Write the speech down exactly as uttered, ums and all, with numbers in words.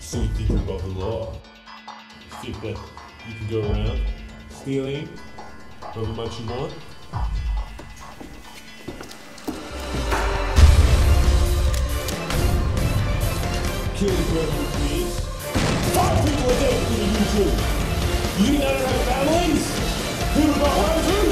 So you think about the law. You think that you can go around stealing however much you want? Killing whoever you please. Five people a day for the YouTube. You think I don't have families? People got houses?